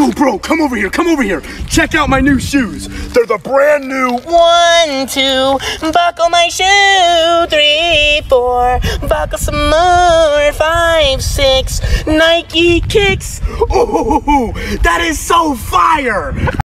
Yo, bro, come over here, come over here. Check out my new shoes. They're the brand new 1, 2, buckle my shoe. 3, 4, buckle some more. 5, 6, Nike kicks. Ooh, that is so fire.